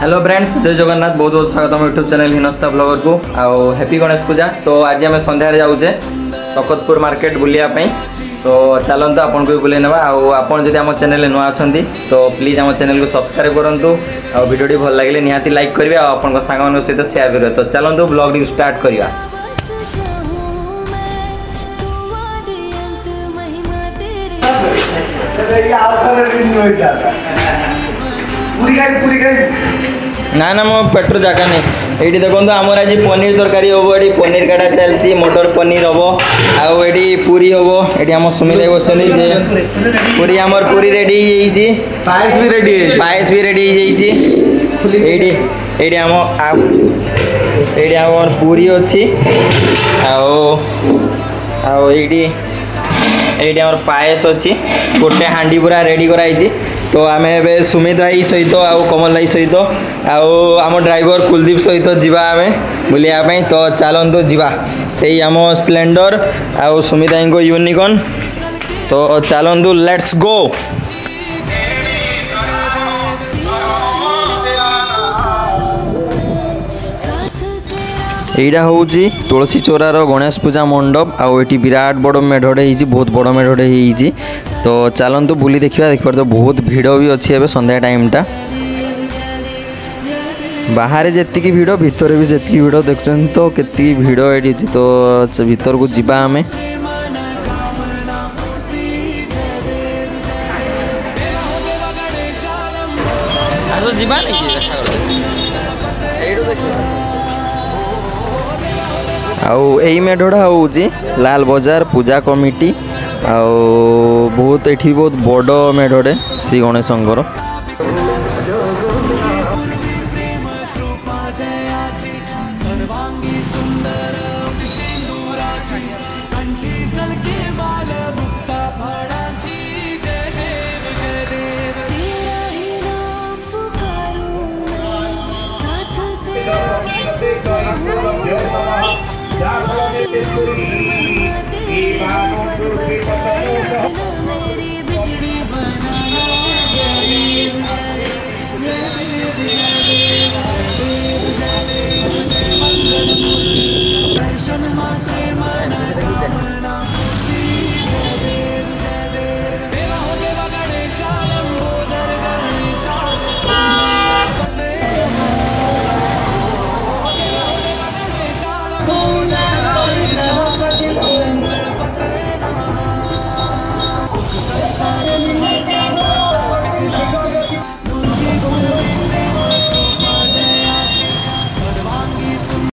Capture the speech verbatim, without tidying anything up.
Hello friends, जय जगन्नाथ। बहुत बहुत स्वागत यूट्यूब चैनल हिनस्ता ब्लॉगर को आउ हैप्पी गणेश पूजा। तो आज आम सन्धार जाऊे तकतपुर मार्केट बुलायापी। तो चलते आपन को बुले ना। आपन जब आम चैनल नुआ अच्छा तो प्लीज आम चैनल को सब्सक्राइब करूँ। आ वीडियो भल लगे निहाती लाइक करेंगे और आपन सांग सहित शेयर करेंगे। तो चलते ब्लॉग स्टार्ट करवा। ना ना मो पेट्रोल जगह नहीं। ये देखो आमर आज पनीर तरकारी हम। ये पनीर काटा चलती, मटर पनीर हम। आई पूरी हम। ये आम सुमित बस पूरी आमर पूरी रेडी पायस भी रेडी पायस भी रेडी ये आम ये आम पूरी अच्छी ये आम पायस अच्छी गोटे हांडी पूरा रेडी कराई। तो आम ए सुमित भाई सहित आउ कमल भाई सहित आम ड्राइवर कुलदीप सहित जीवा आम बुलायापी। तो चलतु जीवा से आम स्प्लेंडर आउ सुमित भाई को यूनिकॉर्न। तो चलतु लेट्स गो। एटा हूँ तुलसी चोरार गणेश पूजा मंडप। आउ ये विराट बड़ मेढ़े हो, बहुत बड़ मेढ़े हो। तो चलतु बुली देखा। देखिए तो बहुत भिड़ भी अच्छी है संध्या टाइमटा। बाहर जी भिड़ भितर भी जी भिड़ देखुं। तो के भिड़ ये। तो भीतर को जीवा आम। जीवा आउ यही मेढ़ा हूँ लाल बजार पूजा कमिटी। आउ बहुत ये बहुत बड़ मेढ़े श्री गणेशंकर। दर्शन माता